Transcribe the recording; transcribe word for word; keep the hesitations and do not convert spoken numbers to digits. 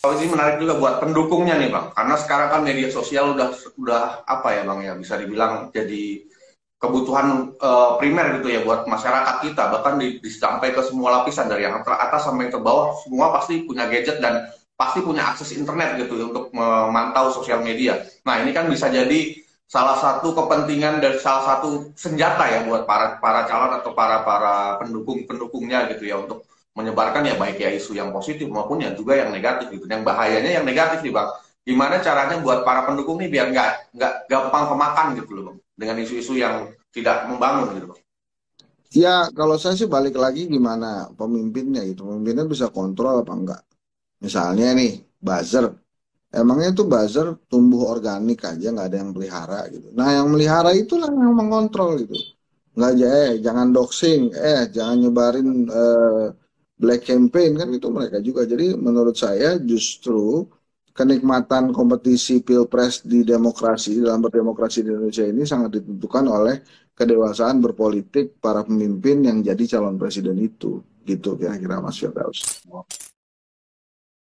Kalau ini menarik juga buat pendukungnya nih Bang, karena sekarang kan media sosial udah udah apa ya Bang ya, bisa dibilang jadi kebutuhan uh, primer gitu ya buat masyarakat kita, bahkan di, di sampai ke semua lapisan dari yang teratas sampai yang terbawah, semua pasti punya gadget dan pasti punya akses internet gitu ya, untuk memantau sosial media. Nah ini kan bisa jadi salah satu kepentingan dari salah satu senjata ya buat para para calon atau para para pendukung pendukungnya gitu ya, untuk menyebarkan ya baik ya isu yang positif maupun yang juga yang negatif gitu. Yang bahayanya yang negatif nih Bang. Gimana caranya buat para pendukung nih biar nggak nggak gampang kemakan gitu loh Bang, dengan isu-isu yang tidak membangun gitu Bang. Ya, kalau saya sih balik lagi gimana pemimpinnya gitu. Pemimpinnya bisa kontrol apa enggak. Misalnya nih, buzzer. Emangnya tuh buzzer tumbuh organik aja, nggak ada yang pelihara gitu. Nah, yang melihara itulah yang mengontrol gitu. Nggak aja, eh, jangan doxing, eh, jangan nyebarin eh, black campaign, kan itu mereka juga. Jadi menurut saya justru kenikmatan kompetisi pilpres di demokrasi, dalam berdemokrasi di Indonesia ini sangat ditentukan oleh kedewasaan berpolitik para pemimpin yang jadi calon presiden itu. Gitu kira-kira Mas Firdaus.